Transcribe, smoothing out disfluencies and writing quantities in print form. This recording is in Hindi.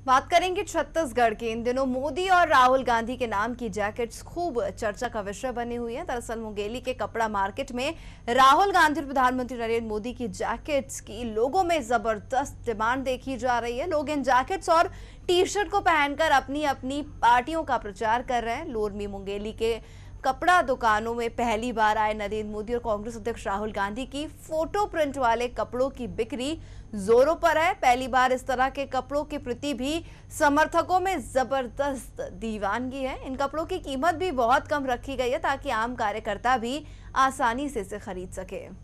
बात करेंगे छत्तीसगढ़ के। इन दिनों मोदी और राहुल गांधी के नाम की जैकेट्स खूब चर्चा का विषय बनी हुई है। दरअसल मुंगेली के कपड़ा मार्केट में राहुल गांधी और प्रधानमंत्री नरेंद्र मोदी की जैकेट्स की लोगों में जबरदस्त डिमांड देखी जा रही है। लोग इन जैकेट्स और टी शर्ट को पहनकर अपनी अपनी पार्टियों का प्रचार कर रहे हैं। लोरमी मुंगेली के कपड़ा दुकानों में पहली बार आए नरेंद्र मोदी और कांग्रेस अध्यक्ष राहुल गांधी की फोटो प्रिंट वाले कपड़ों की बिक्री जोरों पर है। पहली बार इस तरह के कपड़ों के प्रति भी समर्थकों में जबरदस्त दीवानगी है। इन कपड़ों की कीमत भी बहुत कम रखी गई है ताकि आम कार्यकर्ता भी आसानी से इसे खरीद सके।